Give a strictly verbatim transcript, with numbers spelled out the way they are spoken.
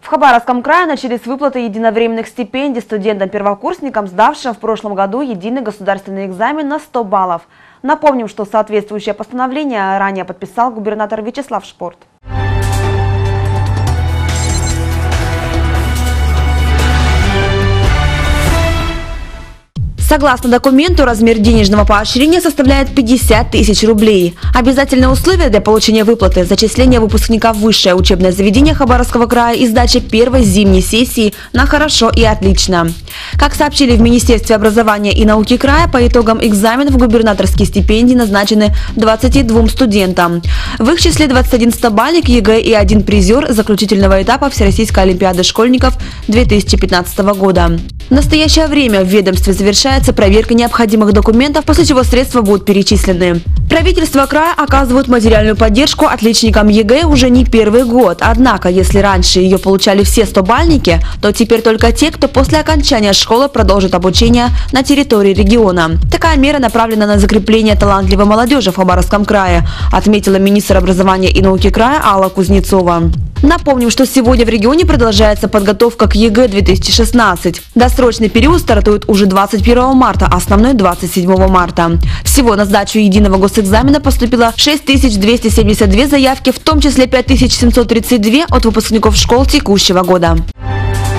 Хабаровском крае начались выплаты единовременных стипендий студентам-первокурсникам, сдавшим в прошлом году единый государственный экзамен на сто баллов. Напомним, что соответствующее постановление ранее подписал губернатор Вячеслав Шпорт. Согласно документу, размер денежного поощрения составляет пятьдесят тысяч рублей. Обязательное условие для получения выплаты – зачисление выпускника в высшее учебное заведение Хабаровского края и сдача первой зимней сессии на «хорошо» и «отлично». Как сообщили в Министерстве образования и науки края, по итогам экзаменов губернаторские стипендии назначены двадцати двум студентам. В их числе двадцать один стобальник ЕГЭ и один призер заключительного этапа Всероссийской олимпиады школьников две тысячи пятнадцатого года. В настоящее время в ведомстве завершается проверка необходимых документов, после чего средства будут перечислены. Правительство края оказывает материальную поддержку отличникам ЕГЭ уже не первый год. Однако, если раньше ее получали все стобальники, то теперь только те, кто после окончания школы продолжит обучение на территории региона. Такая мера направлена на закрепление талантливой молодежи в Хабаровском крае, отметила министр образования и науки края Алла Кузнецова. Напомним, что сегодня в регионе продолжается подготовка к ЕГЭ две тысячи шестнадцать. Досрочный период стартует уже двадцать первого марта, а основной двадцать седьмого марта. Всего на сдачу единого госэкзамена поступило шесть тысяч двести семьдесят две заявки, в том числе пять тысяч семьсот тридцать две от выпускников школ текущего года.